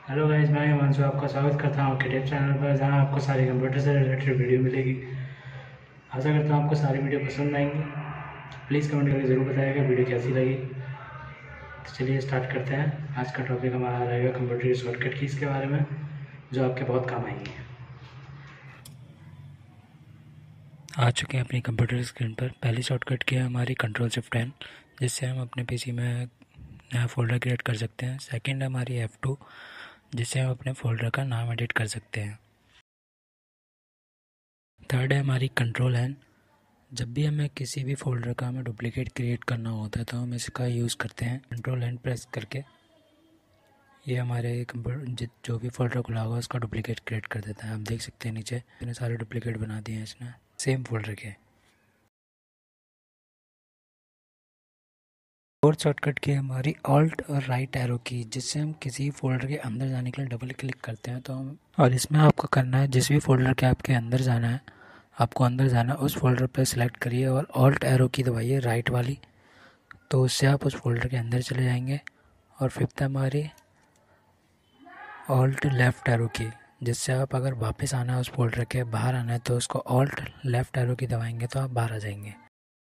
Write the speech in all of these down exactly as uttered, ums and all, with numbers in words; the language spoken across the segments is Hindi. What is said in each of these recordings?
हेलो गाइस, मैं हिमांशु आपका स्वागत करता हूँ आपके टेप चैनल पर, जहाँ आपको सारी कंप्यूटर से रिलेटेड वीडियो मिलेगी। आशा करता हूँ आपको सारी वीडियो पसंद आएंगी। प्लीज़ कमेंट करके ज़रूर बताइएगा वीडियो कैसी लगी। तो चलिए स्टार्ट करते हैं। आज का टॉपिक हमारा रहेगा कंप्यूटर की शॉर्टकट कीज़ के बारे में, जो आपके बहुत काम आएंगी। आ चुके हैं अपनी कंप्यूटर स्क्रीन पर। पहली शॉर्टकट की है हमारी कंट्रोल शिफ्ट एन, जिससे हम अपने पीसी में नया फोल्डर क्रिएट कर सकते हैं। सेकंड है हमारी एफ टू, जिससे हम अपने फोल्डर का नाम एडिट कर सकते हैं। थर्ड है हमारी कंट्रोल एन। जब भी हमें किसी भी फोल्डर का हमें डुप्लीकेट क्रिएट करना होता है तो हम इसका यूज़ करते हैं। कंट्रोल एन प्रेस करके ये हमारे कंप्यूटर जो भी फोल्डर खुला होगा उसका डुप्लीकेट क्रिएट कर देता है। आप देख सकते हैं नीचे इतने सारे डुप्लीकेट बना दिए हैं इसने सेम फोल्डर के। फोर्थ शॉर्टकट की हमारी ऑल्ट और राइट एरो की, जिससे हम किसी फोल्डर के अंदर जाने के लिए डबल क्लिक करते हैं तो हम, और इसमें आपको करना है जिस भी फोल्डर के आपके अंदर जाना है, आपको अंदर जाना है उस फोल्डर पर सिलेक्ट करिए और ऑल्ट एरो की दबाइए राइट वाली, तो उससे आप उस फोल्डर के अंदर चले जाएंगे। और फिफ्थ है हमारी ऑल्ट लेफ़्ट एरो की, जिससे आप अगर वापस आना है उस फोल्डर के बाहर आना है तो उसको ऑल्ट लेफ़्ट एरो की दबाएंगे तो आप बाहर आ जाएंगे।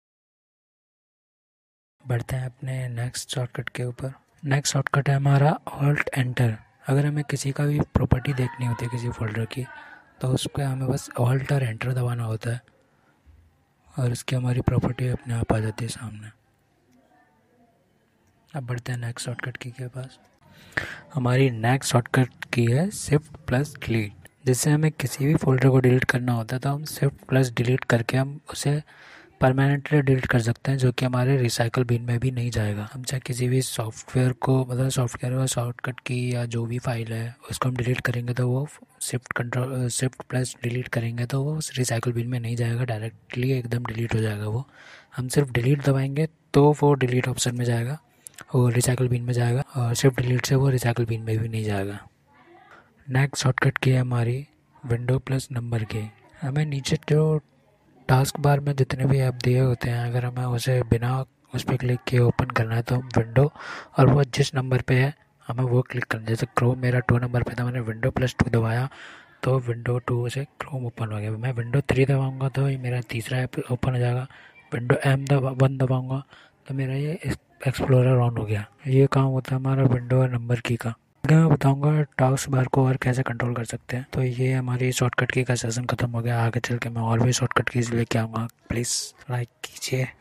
बढ़ते हैं अपने नेक्स्ट शॉर्टकट के ऊपर। नेक्स्ट शॉर्टकट है हमारा ऑल्ट एंटर। अगर हमें किसी का भी प्रॉपर्टी देखनी होती है किसी फोल्डर की, तो उस पर हमें बस ऑल्ट और एंटर दबाना होता है और इसकी हमारी प्रॉपर्टी अपने आप आ जाती है सामने। अब बढ़ते हैं नेक्स्ट शॉर्टकट की के पास। हमारी नेक्स्ट शॉर्टकट की है शिफ्ट प्लस डिलीट, जिससे हमें किसी भी फोल्डर को डिलीट करना होता है तो हम शिफ्ट प्लस डिलीट करके हम उसे परमानेंटली डिलीट कर सकते हैं, जो कि हमारे रिसाइकल बिन में भी नहीं जाएगा। हम चाहे किसी भी सॉफ्टवेयर को, मतलब सॉफ्टवेयर का शॉर्टकट की या जो भी फाइल है उसको हम डिलीट करेंगे तो वो shift control shift plus delete करेंगे तो वो रिसाइकल बिन में नहीं जाएगा, डायरेक्टली एकदम डिलीट हो जाएगा वो। हम सिर्फ डिलीट दबाएंगे तो वो डिलीट ऑप्शन में जाएगा, वो रिसाइकल बिन में जाएगा, और शिफ्ट डिलीट से वो रिसाइकल बिन में भी नहीं जाएगा। नेक्स्ट शॉर्टकट की है हमारी विंडो प्लस नंबर की। हमें नीचे जो टास्क बार में जितने भी ऐप दिए होते हैं, अगर हमें उसे बिना उस पर क्लिक किए ओपन करना है तो हम विंडो और वो जिस नंबर पे है हमें वो क्लिक करना है। जैसे क्रोम मेरा टू नंबर पे था, मैंने विंडो प्लस टू दबाया तो विंडो टू से क्रोम ओपन हो गया। मैं विंडो थ्री दबाऊँगा तो ये मेरा तीसरा ऐप ओपन हो जाएगा। विंडो एम दबा वन दबाऊँगा तो मेरा ये एक्सप्लोरर ऑन हो गया। ये काम होता है हमारा विंडो और नंबर की का। आगे मैं बताऊंगा टास्क बार को और कैसे कंट्रोल कर सकते हैं। तो ये हमारी शॉर्टकट की का सेशन खत्म हो गया। आगे चल के मैं और भी शॉर्टकट कीज लेके आऊँगा। प्लीज़ लाइक कीजिए।